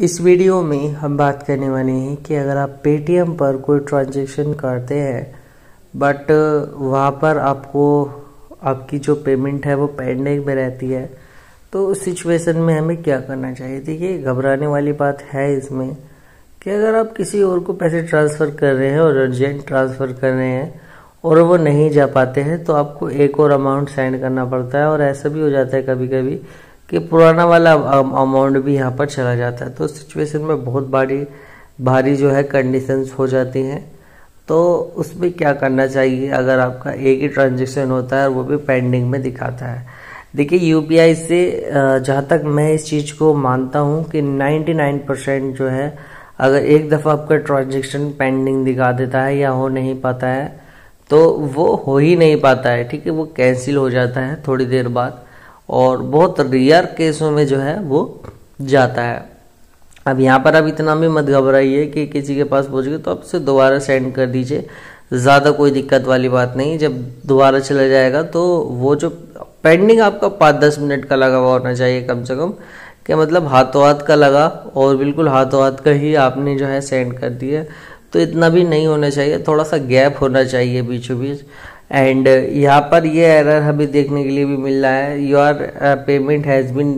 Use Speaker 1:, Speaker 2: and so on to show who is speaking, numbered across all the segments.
Speaker 1: इस वीडियो में हम बात करने वाले हैं कि अगर आप पेटीएम पर कोई ट्रांजैक्शन करते हैं बट वहाँ पर आपको आपकी जो पेमेंट है वो पेंडिंग में रहती है, तो उस सिचुएशन में हमें क्या करना चाहिए। देखिए, घबराने वाली बात है इसमें कि अगर आप किसी और को पैसे ट्रांसफ़र कर रहे हैं और अर्जेंट ट्रांसफ़र कर रहे हैं और वो नहीं जा पाते हैं तो आपको एक और अमाउंट सेंड करना पड़ता है। और ऐसा भी हो जाता है कभी कभी कि पुराना वाला अमाउंट भी यहाँ पर चला जाता है। तो सिचुएशन में बहुत भारी जो है कंडीशंस हो जाती हैं। तो उसमें क्या करना चाहिए अगर आपका एक ही ट्रांजेक्शन होता है और वो भी पेंडिंग में दिखाता है। देखिए, यूपीआई से जहाँ तक मैं इस चीज़ को मानता हूँ कि 99% जो है, अगर एक दफ़ा आपका ट्रांजेक्शन पेंडिंग दिखा देता है या हो नहीं पाता है तो वो हो ही नहीं पाता है, ठीक है, वो कैंसिल हो जाता है थोड़ी देर बाद और बहुत रेयर केसों में जो है वो जाता है। अब यहाँ पर आप इतना भी मत घबराइए कि किसी के पास पहुँच गए तो आप उसे दोबारा सेंड कर दीजिए, ज़्यादा कोई दिक्कत वाली बात नहीं। जब दोबारा चला जाएगा तो वो जो पेंडिंग आपका 5-10 मिनट का लगा हुआ होना चाहिए कम से कम, कि मतलब हाथों हाथ का लगा और बिल्कुल हाथों हाथ का ही आपने जो है सेंड कर दिया। तो इतना भी नहीं होना चाहिए, थोड़ा सा गैप होना चाहिए बीचों बीच। एंड यहाँ पर ये एरर हमें देखने के लिए भी मिल रहा है, your payment has been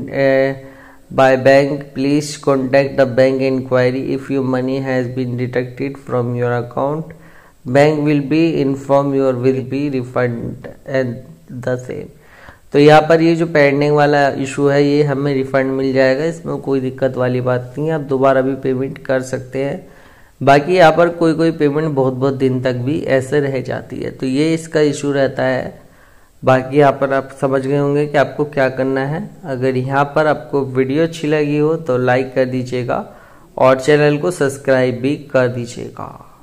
Speaker 1: by bank, please contact the bank inquiry if your money has been deducted from your account, bank will be inform your will be refund and the same. तो यहाँ पर ये जो pending वाला issue है ये हमें refund मिल जाएगा, इसमें कोई दिक्कत वाली बात नहीं है, आप दोबारा भी पेमेंट कर सकते हैं। बाकी यहाँ पर कोई पेमेंट बहुत दिन तक भी ऐसे रह जाती है, तो ये इसका इशू रहता है। बाकी यहाँ पर आप समझ गए होंगे कि आपको क्या करना है। अगर यहाँ पर आपको वीडियो अच्छी लगी हो तो लाइक कर दीजिएगा और चैनल को सब्सक्राइब भी कर दीजिएगा।